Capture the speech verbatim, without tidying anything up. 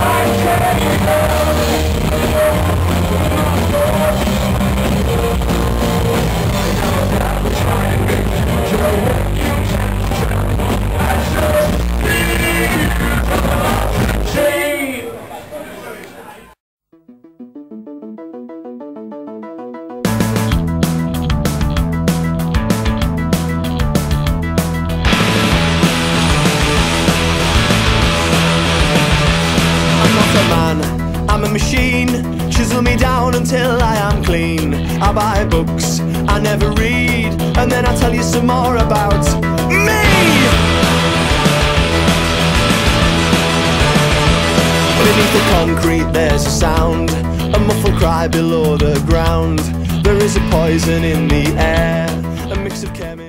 I'm a machine, chisel me down until I am clean. I buy books, I never read, and then I tell you some more about me. Beneath the concrete there's a sound, a muffled cry below the ground. There is a poison in the air, a mix of chemicals.